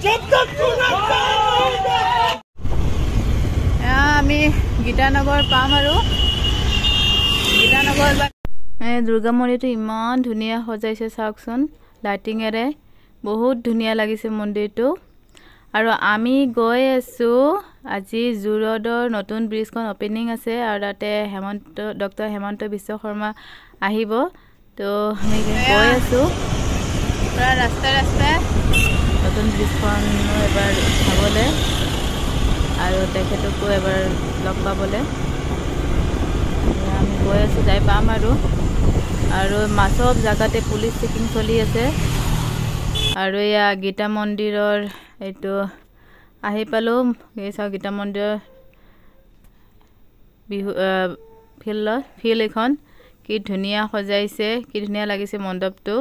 আমি গীতানগৰ পাম আৰু গীতানগৰ দুৰ্গা মন্দিৰটো ইমান ধুনীয়া সজাইছে চাওকচোন লাইটিঙেৰে বহুত ধুনীয়া লাগিছে মন্দিৰটো আৰু আমি গৈ আছো আজি জুৰোডৰ নতুন ব্ৰিজখন ওপেনিং আছে আৰু তাতে ডক্টৰ হেমন্ত বিশ্ব শৰ্মা আহিব তো আমি গৈ আছো পুৰা ৰাস্তা নতুন ব্ৰিজখন এবাৰ চাবলৈ আৰু তেখেতকো এবাৰ লগ পাবলৈ আমি গৈ আছো যাই পাম আৰু সব জায়গাতে পুলিচ চেকিং চলি আছে আৰু ইয়া গীতা মন্দিৰৰ এইটো আহি পালো এই চাও গীতা মন্দিৰৰ ফিল্ড এখন কি ধুনীয়া সজাইছে কি ধুনীয়া লাগিছে মণ্ডপটো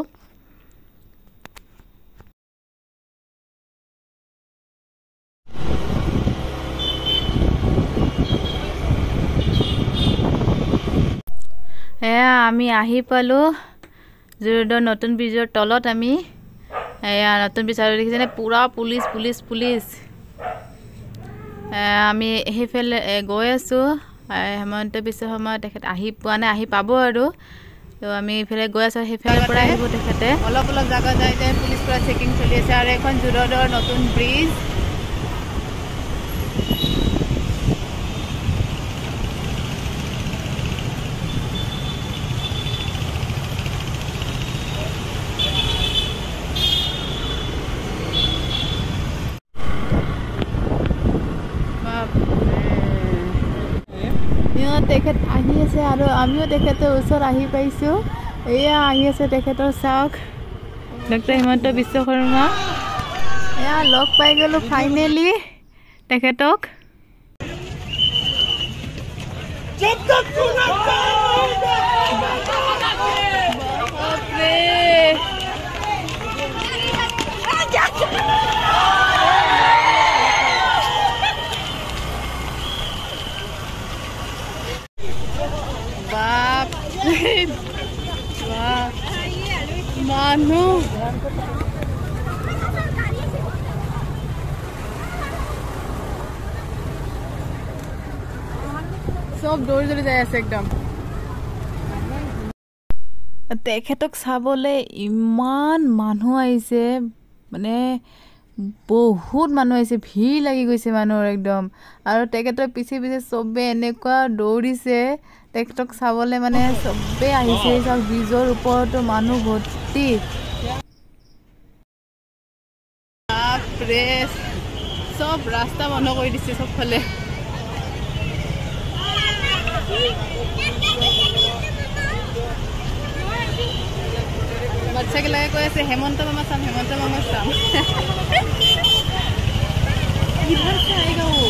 আমি আহি পালো জুৰোডৰ নতুন ব্ৰিজৰ তলত আমি নতুন ব্ৰিজ আৰু দেখিছেনে পুৰা পুলিচ আমি সেইফালে গৈ আছো হেমন্ত বিশ্ব শৰ্মা তেখেত আহি পোৱা নাই আহি পাব আৰু তো আমি এইফালে গৈ আছো সেইফালৰ পৰা আহিব তেখেতে অলপ জাগা যাই পুলিচ পুৰা চেকিং চলি আছে আৰু এখন জুৰোডৰ নতুন ব্ৰিজ তেখেত আহি আছে আৰু আমিও তেখেতৰ ওচৰত আহি পাইছো এয়া আহি আছে তেখেতৰ চাওক ডক্টৰ হেমন্ত বিশ্ব শৰ্মা এয়া লগ পাই গলো ফাইনেলি তেখেতক মানুহ সব দৌৰি যাই আছে একদম তেখেতক চাবলৈ ইমান মানুহ আহিছে মানে বহুত মানুহ আহিছে ভিৰ লাগি গৈছে মানুহৰ একদম আৰু তেখেতৰ পিছে চবে এনেকুৱা দৌৰিছে তেখেতক চাবলৈ মানে চবে আহিছে সব ব্ৰিজৰ ওপৰতো মানুহ ভৰ্তি সব ৰাস্তা বন্ধ কৰি দিছে সবফালে বাচ্চাগিলাকে কৈ আছে হেমন্ত মামা চাম इधर से आएगा वो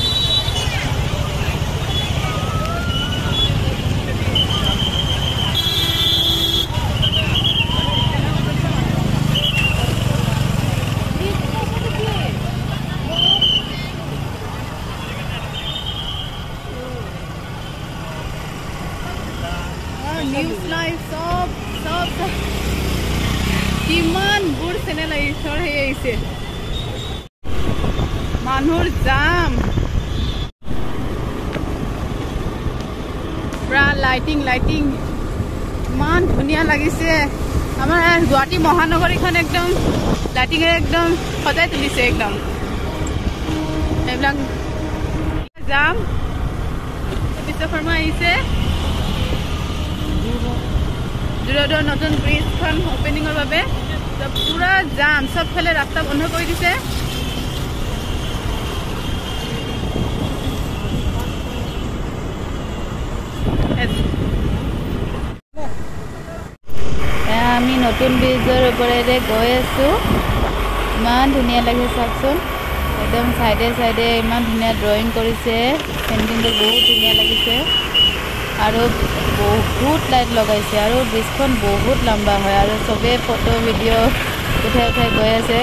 न्यूज लाइव सब किमान बुर चैनल আহিছে মানুহৰ জাম পুৰা লাইটিং ইমান ধুনীয়া লাগিছে আমাৰ গুৱাহাটী মহানগৰীখন একদম লাইটিঙে একদম সজাই তুলিছে একদম এইবিলাক জাম বিশ্ব শৰ্মা আহিছে জুৰোডৰ নতুন ব্ৰিজখন ওপেনিঙৰ বাবে পুৰা জাম সবফালে ৰাস্তা বন্ধ কৰি দিছে আমি নতুন ব্ৰিজৰ ওপৰেৰে গৈ আছো ইমান ধুনীয়া লাগে চাওকচোন একদম সাইডে ইমান ধুনীয়া ড্ৰয়িং কৰিছে পেইন্টিংটো বহুত ধুনীয়া লাগিছে আৰু বহুত লাইট লগাইছে আৰু ব্ৰিজখন বহুত লম্বা হয় আৰু সবে ফটো ভিডিঅ' উঠাই গৈ আছে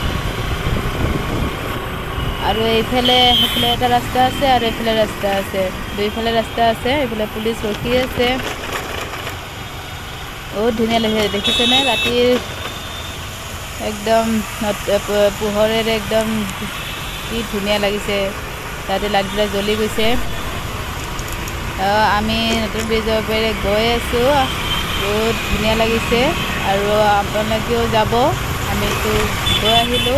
আৰু এইফালে এটা ৰাস্তা আছে আৰু এইফালে ৰাস্তা আছে দুইফালে ৰাস্তা আছে এইফালে পুলিচ ৰখি আছে বহুত ধুনীয়া লাগে দেখিছেনে ৰাতিৰ একদম পোহৰেৰে একদম কি ধুনীয়া লাগিছে, তাতে লাইটবিলাক জ্বলি গৈছে। আমি নতুন ব্ৰিজৰ পৰা গৈ আছোঁ, বহুত ধুনীয়া লাগিছে আৰু আপোনালোকেও যাব। আমিতো গৈ আহিলোঁ।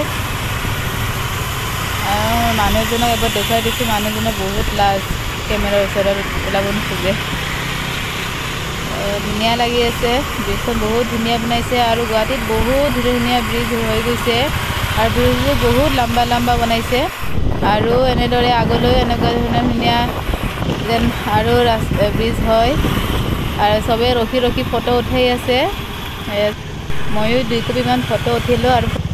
মানুহজনক এবাৰ দেখুৱাই দিছোঁ, মানুহজনক বহুত লাজ, কেমেৰাৰ ওচৰত ওলাব নোখোজে। ধুনীয়া লাগি আছে, ব্ৰিজখন বহুত ধুনীয়া বনাইছে আৰু গুৱাহাটীত বহুত ধুনীয়া ধুনীয়া ব্ৰিজ হৈ গৈছে আৰু ব্ৰিজবোৰ বহুত লম্বা লম্বা বনাইছে আৰু এনেদৰে আগলৈও এনেকুৱা ধৰণৰ ধুনীয়া যেন আৰু ব্ৰিজ হয় আৰু চবেই ৰখি ৰখি ফটো উঠাই আছে। ময়ো 2 কপিমান ফটো উঠিলোঁ আৰু